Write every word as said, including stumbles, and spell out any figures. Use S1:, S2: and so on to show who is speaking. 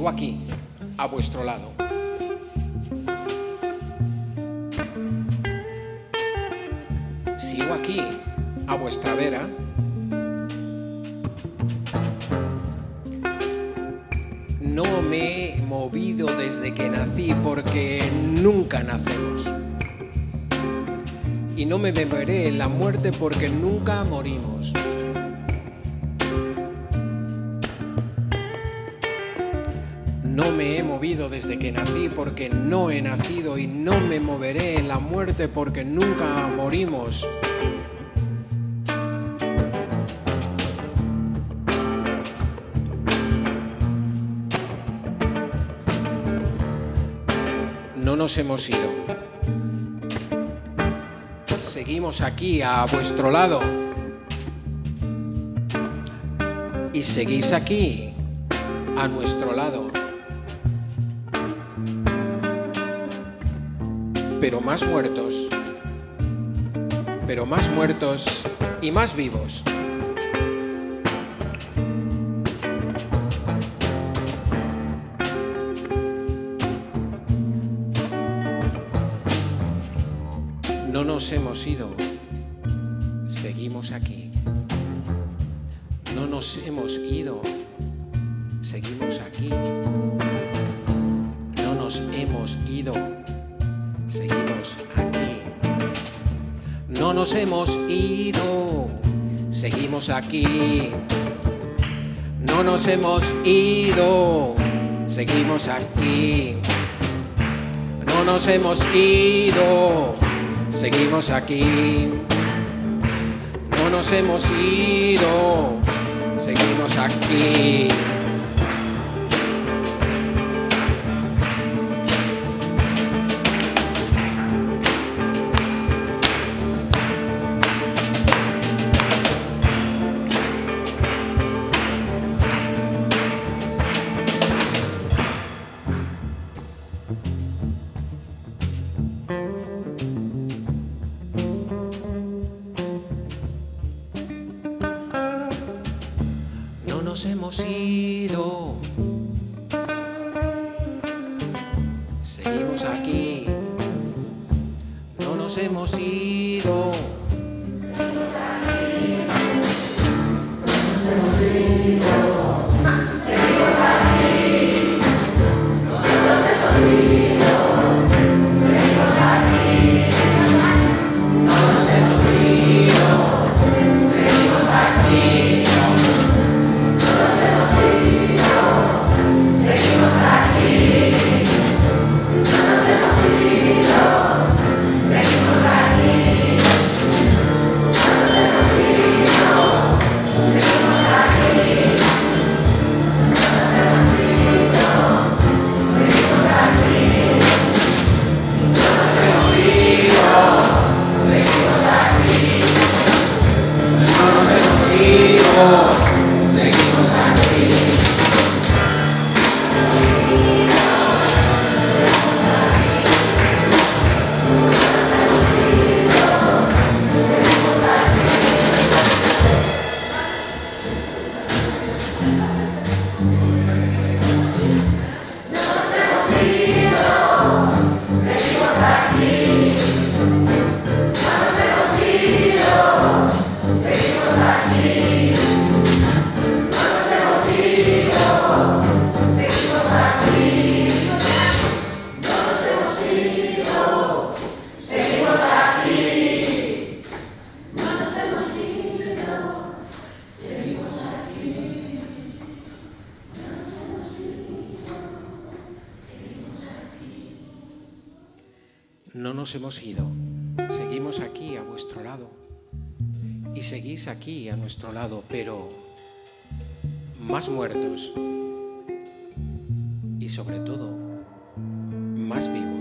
S1: sigo aquí, a vuestro lado. Sigo aquí, a vuestra vera. No me he movido desde que nací porque nunca nacemos. Y no me beberé en la muerte porque nunca morimos. No me he movido desde que nací porque no he nacido y no me moveré en la muerte porque nunca morimos. No nos hemos ido. Seguimos aquí a vuestro lado. Y seguís aquí a nuestro lado. Pero más muertos, pero más muertos y más vivos. No nos hemos ido, seguimos aquí. No nos hemos ido, seguimos aquí. No nos hemos ido. Seguimos aquí. No nos hemos ido. Seguimos aquí. No nos hemos ido. Seguimos aquí. No nos hemos ido. Seguimos aquí. No nos hemos ido. Seguimos aquí. No nos hemos ido. Seguimos aquí. No nos hemos ido. Seguimos aquí. No nos hemos ido. Seguimos aquí. No nos hemos ido. Seguimos aquí. No nos hemos ido. Seguimos aquí. No nos hemos ido, seguimos aquí a vuestro lado y seguís aquí a nuestro lado, pero más muertos y sobre todo más vivos.